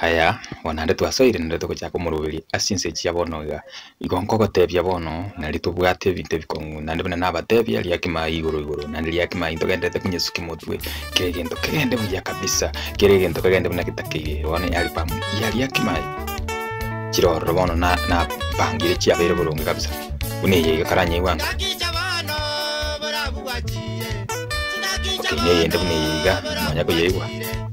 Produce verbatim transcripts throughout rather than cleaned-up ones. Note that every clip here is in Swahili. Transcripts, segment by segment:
haya wanande twasoire nde tukochaka omoroberi asinse chia bono iga igonko gotebia bono nari tubwate binte bikongu nande bana nabatebia ria kima igoro igoro nande ria kima into gendete kunyesuki motwe kegento kegende buya kabisa keregento kegende buna kitakeye wone yali pamu yali kima chiroro bono na na pangire chia bere bolonge kabisa uneye karanye wangu okay neye ende buneyiga manya ko yewa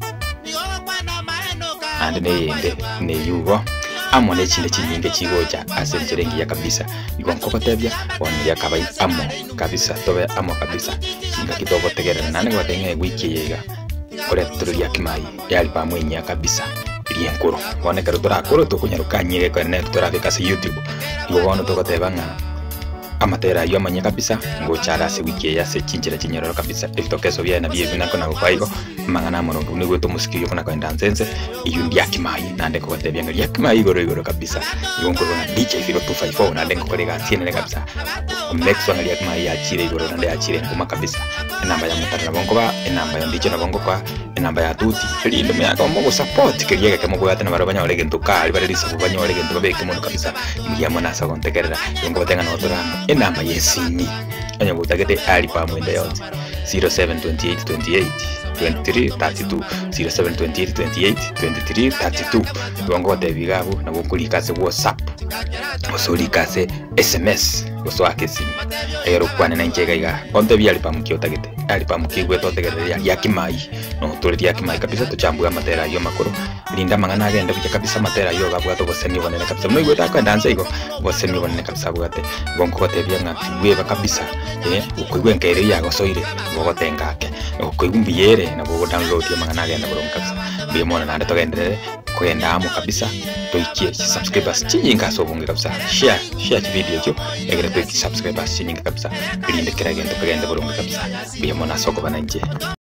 ande neyende neyugo amone chinde chinyinge chigoja asenjerengi ya kabisa igonko kotebia woni yakabai amo kabisa tobe amo kabisa chinga kidogo tegera nane watenge wiki yega kore turulia kimai yali pamwenya kabisa rienkuru wone karutura kuro tukunyarukanyire ko net turafika sa YouTube igo wono tokotebanga amatera yo manya kabisa ngo chara se wiki ya se chinjira chinyoro kabisa ifitokeso bya na bye binako na kwaigo mangana mono ni gweto musikio kuna kwenda nzenze iyo ndi yakimai nande ko tebya ngari yakimai goro goro kabisa yonko na D J Filo two five four nande ko kolega tiene kabisa next one ngari yakimai ya chire goro nande ya chire kuma kabisa namba ya mutara bongo ba namba ya ndicho na bongo kwa namba ya tuti lindo me yako mo support kiriye kama ko yatana barabanya olege ntukali bari risa kubanya olege ntukabe kimono kabisa ngiya mona sa kontekerera yongo tenga no tora enamba yesini anya butagete ali pa mwenda yonze zero seven two eight two eight twenty-three thirty-two zero seven two eight two eight twenty-three thirty-two bongo tebigabu na bokulikase WhatsApp osulikase S M S oswake simu ero kwane na njega iga onte byali pa mukyo tagete ali pa mukigwe totegerera yakimai no tuli yakimai kabisa tuchambuga matera yo makuru linda mangana agenda kuja kabisa matera yo babwa to bosemi bonene kabisa mwigo takwa danse igo bosemi bonene kabisa bwate bongo tebya ngati weba kabisa eh ukwigwe nkere yago soire bogo tengake ukwigumbiyere na bogo download yo mangana agenda boronga kabisa bimona nande togendere kwenda amo kabisa toikie subscribers chinyinga sobunge kabisa share share video cyo egere to subscribers chinyinga kabisa linde kera gendo kagenda boronga kabisa bimona soko bananje.